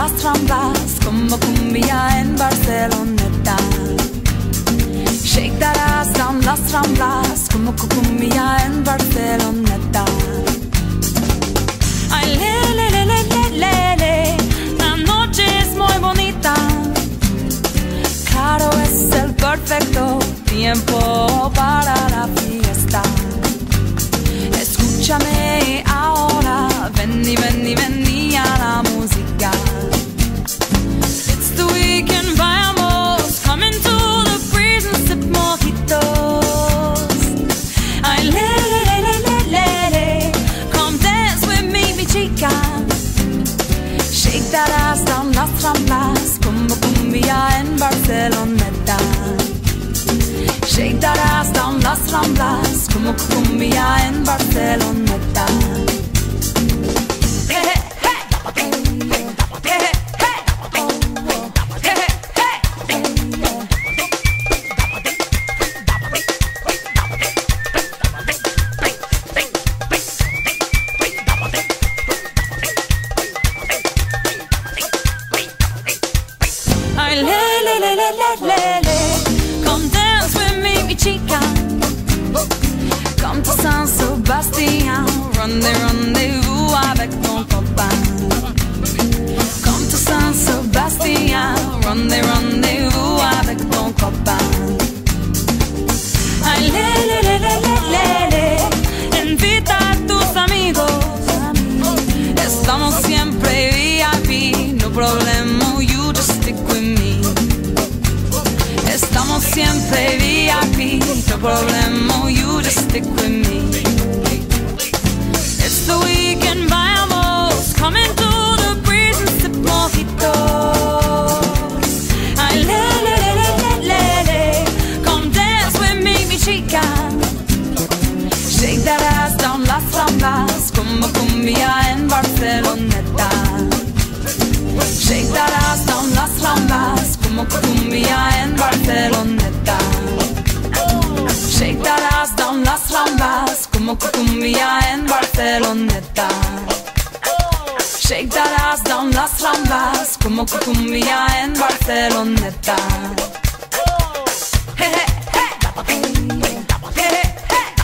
las ramblas como cumbia en Barceloneta. Shake that ass down las ramblas como cumbia en Barceloneta. Ay, le, le, le, le, le, le, le. La noche es muy bonita. Claro, es el perfecto tiempo para la fiesta. Escúchame ahora, vení, vení, vení a la música. It's the weekend, vamos, come into the breeze and sip mojitos. Ay, le, le, le, le, le, le, le. Come dance with me, mi chica. Shake that ass down las ramblas como cumbia en Barceloneta. Shake that ass down las ramblas como cumbia en Barceloneta. Ay, le, le, le, le, le, le, le. Come dance with me, mi chica. Come to San Sebastian, rendez-vous avec ton copain. Come to San Sebastian, rendez-vous avec ton copain. Ay, le, le, le, le, le, le, le. Invita a tus amigos. Estamos siempre VIP, no problema, you just stick with me. Estamos siempre VIP, no problema, you just stick with me. It's the weekend, vamos, come into the breeze and sip mojitos. Ay, le, le, le, le, le, le, le. Come dance with me, mi chica. Shake that ass down las ramblas como cumbia en Barceloneta. Shake that ass down las ramblas como cumbia en Barceloneta. Shake that ass down las ramblas como cumbia en Barceloneta. Shake that ass down las ramblas como cumbia en Barceloneta. Hey, hey, hey. Hey, hey.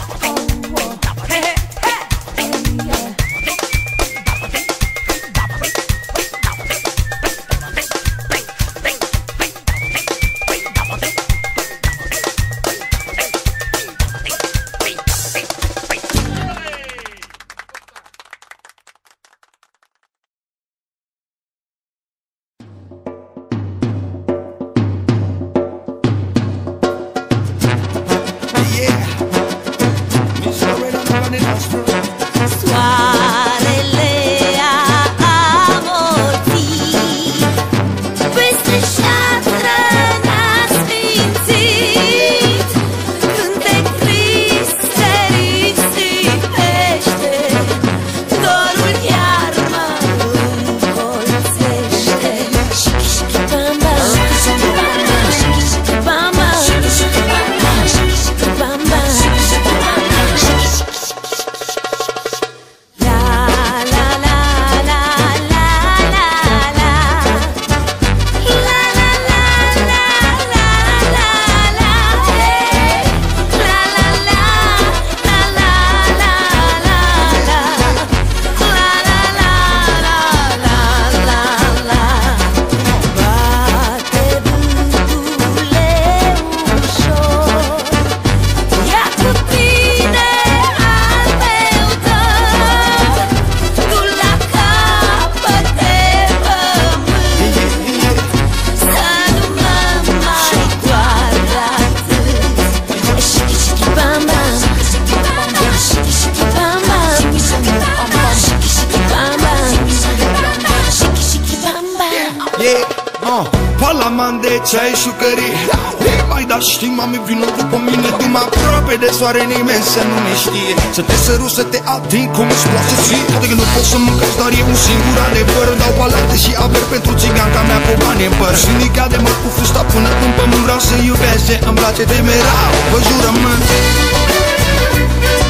Palaman de ceai șucării. Mai da știi, mami, vino după mine. Tu mă aproape de soare, nimeni să nu ne știe. Să te sărut, să te ating cum îți place ție. Poate că nu poți să mâncați, dar e un singur adevăr. Dau palate și aver pentru țiganca mea cu bani în păr. Și nica de măr cu fusta până în pământ. Vreau să iubesc ce îmi place de merau. Vă jurământ.